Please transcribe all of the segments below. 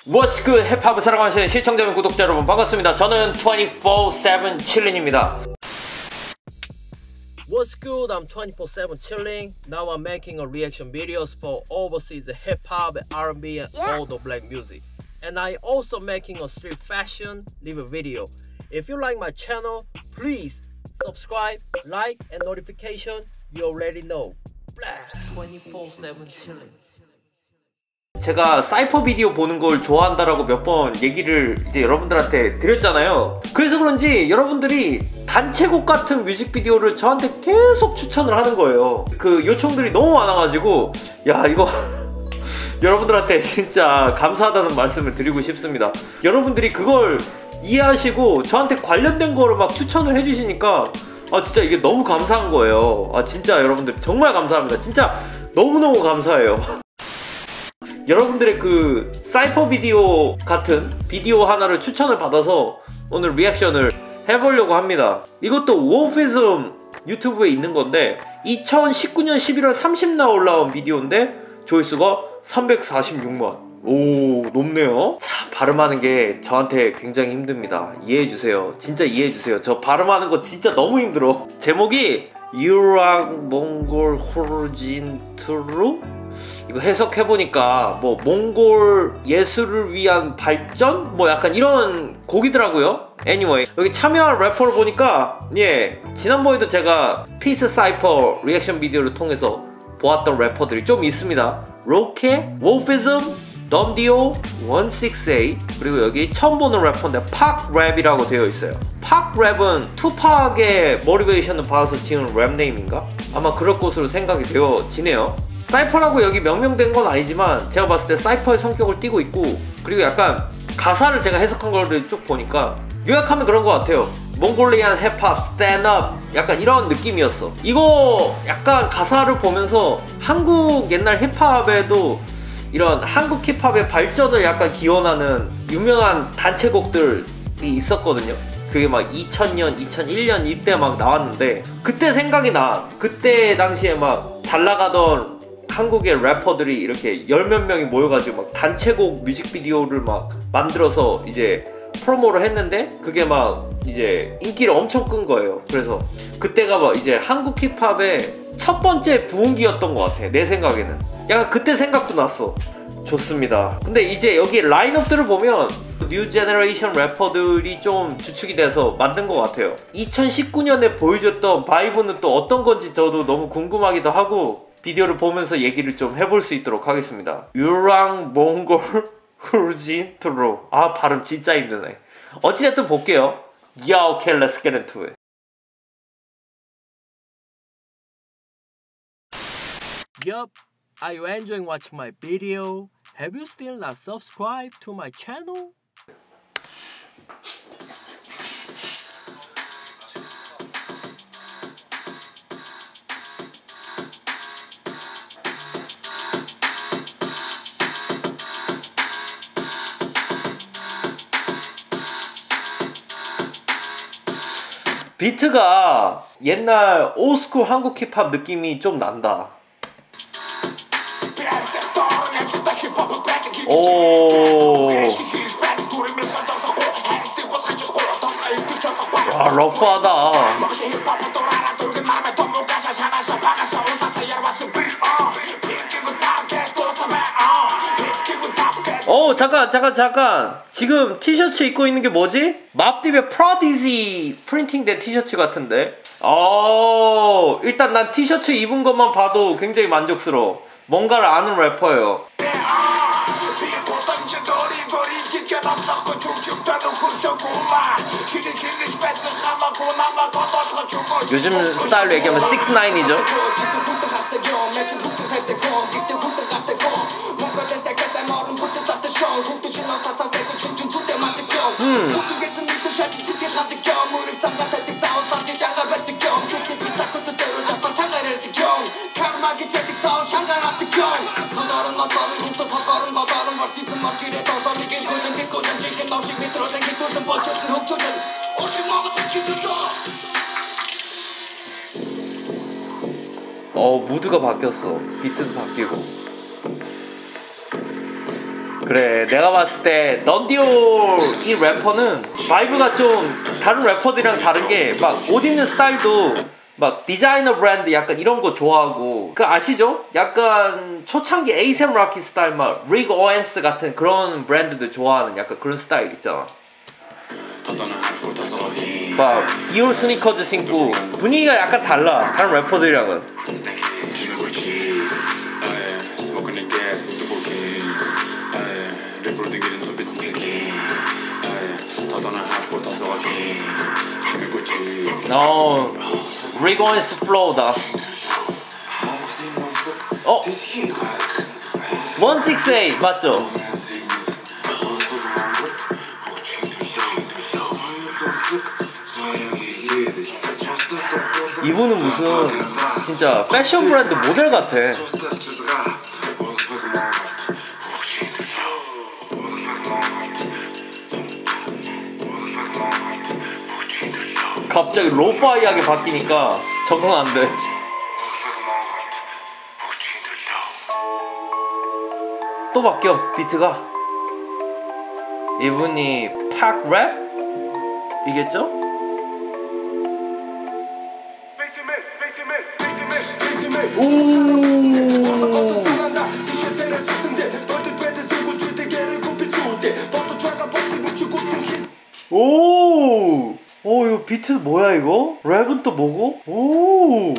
What's good 힙합을 사랑하시는 시청자 및 구독자 여러분 반갑습니다. 저는 24/7 칠린입니다. What's good? I'm 24/7 chilling. Now I'm making a reaction videos for overseas hip hop, R&B, and all the black music. And I also making a street fashion review video. If you like my channel, please subscribe, like, and notification. You already know. 24/7 chilling. 제가 사이퍼 비디오 보는 걸 좋아한다라고 몇 번 얘기를 이제 여러분들한테 드렸잖아요. 그래서 그런지 여러분들이 단체곡 같은 뮤직비디오를 저한테 계속 추천을 하는 거예요. 그 요청들이 너무 많아가지고 야 이거 여러분들한테 진짜 감사하다는 말씀을 드리고 싶습니다. 여러분들이 그걸 이해하시고 저한테 관련된 거를 막 추천을 해주시니까 진짜 이게 너무 감사한 거예요. 진짜 여러분들 정말 감사합니다. 진짜 너무너무 감사해요. 여러분들의 그 사이퍼 비디오 같은 비디오 하나를 추천을 받아서 오늘 리액션을 해보려고 합니다. 이것도 워피즘 유튜브에 있는 건데 2019년 11월 30날 올라온 비디오인데 조회수가 346만. 오, 높네요. 자, 발음하는 게 저한테 굉장히 힘듭니다. 이해해주세요. 진짜 이해해주세요. 저 발음하는 거 진짜 너무 힘들어. 제목이 유랑 몽골 호르진트루? 이거 해석해보니까 뭐 몽골 예술을 위한 발전? 뭐 약간 이런 곡이더라고요. Anyway, 여기 참여한 래퍼를 보니까 지난번에도 제가 피스 사이퍼 리액션 비디오를 통해서 보았던 래퍼들이 좀 있습니다. 로케, 워피즘, 덤디오, 168 그리고 여기 처음 보는 래퍼인데 팍랩이라고 되어 있어요. 팍랩은 투팍의 모티베이션을 받아서 지은 랩 네임인가? 아마 그럴 것으로 생각이 되어지네요. 사이퍼라고 여기 명명된 건 아니지만 제가 봤을 때 사이퍼의 성격을 띠고 있고, 그리고 약간 가사를 제가 해석한 거를 쭉 보니까 요약하면 그런 것 같아요. 몽골리안 힙합 스탠드업 약간 이런 느낌이었어. 이거 약간 가사를 보면서 한국 옛날 힙합에도 이런 한국 힙합의 발전을 약간 기원하는 유명한 단체곡들이 있었거든요. 그게 막 2000년, 2001년 이때 막 나왔는데 그때 생각이 나. 그때 당시에 막 잘 나가던 한국의 래퍼들이 이렇게 10몇 명이 모여가지고 막 단체곡 뮤직비디오를 막 만들어서 이제 프로모를 했는데 그게 막 이제 인기를 엄청 끈 거예요. 그래서 그때가 막 이제 한국 힙합의 첫 번째 부흥기였던 것 같아. 내 생각에는 약간 그때 생각도 났어. 좋습니다. 근데 이제 여기 라인업들을 보면 뉴 제너레이션 래퍼들이 좀 주축이 돼서 만든 것 같아요. 2019년에 보여줬던 바이브는 또 어떤 건지 저도 너무 궁금하기도 하고 비디오를 보면서 얘기를 좀 해볼 수 있도록 하겠습니다. 유랑 몽골 후르진트루. 발음 진짜 힘드네. 어찌됐든 볼게요. Yeah, okay, let's get into it. Yup, are you enjoying watching my video? Have you still not subscribed to my channel? 비트가 옛날 올스쿨 한국 힙합 느낌이 좀 난다. 오, 와, 러프하다. 잠깐. 지금 티셔츠 입고 있는 게 뭐지? 맙딥의 프로디지 프린팅된 티셔츠 같은데? 일단 난 티셔츠 입은 것만 봐도 굉장히 만족스러워. 뭔가를 아는 래퍼예요. 요즘 스타일로 얘기하면 6ix9이죠. 무드가 바뀌었어. 비트도 바뀌고. 그래, 내가 봤을 때 넌디올 이 래퍼는 바이브가 좀 다른 래퍼들이랑 다른 게 막 옷 입는 스타일도 막 디자이너 브랜드 약간 이런 거 좋아하고, 그 아시죠? 약간 초창기 에이셈 락키 스타일 막 릭 오웬스 같은 그런 브랜드들 좋아하는 약간 그런 스타일 있잖아. 막 이올 스니커즈 신고 분위기가 약간 달라, 다른 래퍼들이랑은. 릭 오웬스 플로우다. 168 맞죠? 이분은 무슨 진짜 패션 브랜드 모델 같아. 갑자기 로파이하게 바뀌니까 적응 안 돼. 또 바뀌어, 비트가. 이분이 팍 랩? 이겠죠? 오! 오, 이거 비트 뭐야 이거? 랩은 또 뭐고? 오!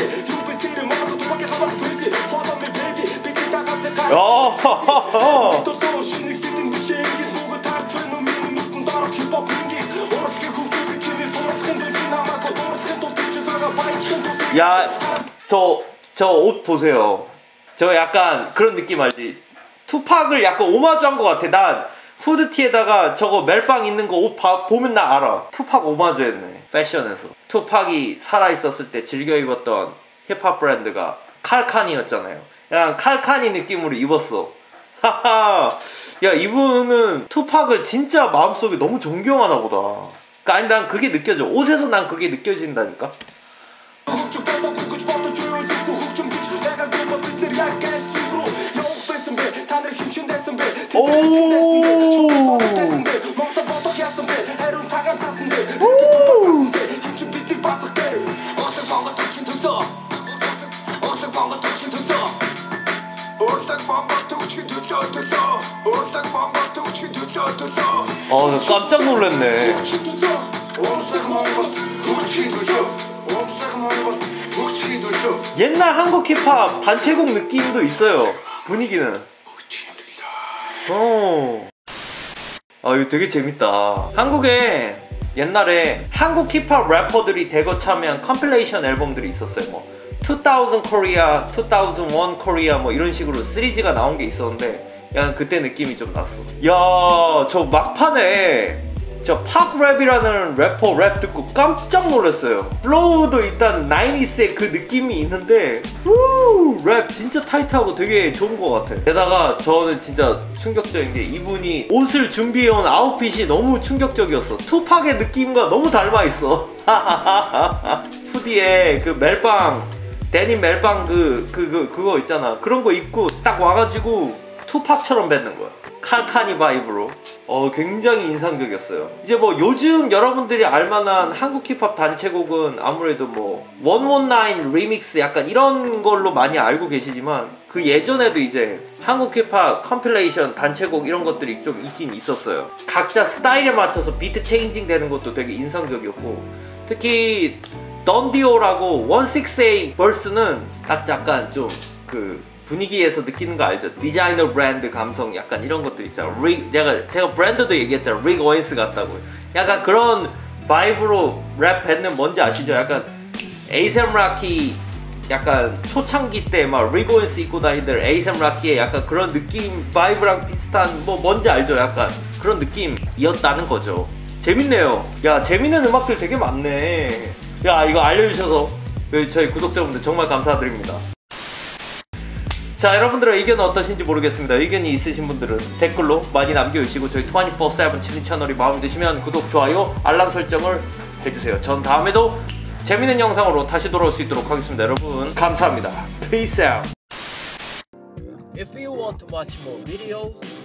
야, 저 옷 보세요. 저 약간 그런 느낌 알지? 투팍을 약간 오마주한 것 같아. 난 후드티에다가 저거 멜빵 있는 거 옷 보면 나 알아. 투팍 오마주 했네, 패션에서. 투팍이 살아있었을 때 즐겨 입었던 힙합 브랜드가 칼칸이었잖아요. 약간 칼칸이 느낌으로 입었어. 하하. 야, 이분은 투팍을 진짜 마음속에 너무 존경하나 보다. 아니, 난 그게 느껴져. 옷에서 난 그게 느껴진다니까. 깜짝 놀랐네. 옛날 한국 힙합 단체곡 느낌도 있어요, 분위기는. 이거 되게 재밌다. 한국에 옛날에 한국 힙합 래퍼들이 대거 참여한 컴필레이션 앨범들이 있었어요. 뭐 2000 코리아, 2001 코리아 뭐 이런 식으로 시리즈가 나온 게 있었는데 약간 그때 느낌이 좀 났어. 야, 저 막판에 저 팍랩이라는 래퍼 랩 듣고 깜짝 놀랐어요. 플로우도 일단 90s의 그 느낌이 있는데 랩 진짜 타이트하고 되게 좋은 것 같아. 게다가 저는 진짜 충격적인 게 이분이 옷을 준비해온 아웃핏이 너무 충격적이었어. 투팍의 느낌과 너무 닮아있어. 후디에 그 멜빵, 데님 멜빵 그거 있잖아. 그런 거 입고 딱 와가지고 투팍처럼 뱉는 거야. 칼카니 바이브로. 굉장히 인상적이었어요. 이제 뭐 요즘 여러분들이 알만한 한국 힙합 단체곡은 아무래도 뭐 119 리믹스 약간 이런 걸로 많이 알고 계시지만, 그 예전에도 이제 한국 힙합 컴필레이션 단체곡 이런 것들이 좀 있긴 있었어요. 각자 스타일에 맞춰서 비트 체인징 되는 것도 되게 인상적이었고, 특히 넌디오라고 168 버스는 딱 약간 좀 그 분위기에서 느끼는 거 알죠? 디자이너 브랜드 감성 약간 이런 것들 있잖아. 제가 브랜드도 얘기했잖아. 릭 오웬스 같다고. 약간 그런 바이브로 랩 뱉는 뭔지 아시죠? 약간 에이셈 락키 약간 초창기 때 막 릭 오웬스 입고 다니던 에이셈 락키의 약간 그런 느낌 바이브랑 비슷한 뭐 뭔지 알죠? 약간 그런 느낌이었다는 거죠. 재밌네요. 야, 재밌는 음악들 되게 많네. 야, 이거 알려주셔서 저희 구독자분들 정말 감사드립니다. 자, 여러분들의 의견은 어떠신지 모르겠습니다. 의견이 있으신 분들은 댓글로 많이 남겨주시고, 저희 24/7 칠리 채널이 마음에 드시면 구독, 좋아요, 알람 설정을 해주세요. 전 다음에도 재밌는 영상으로 다시 돌아올 수 있도록 하겠습니다. 여러분 감사합니다. Peace out. If you want to watch more videos,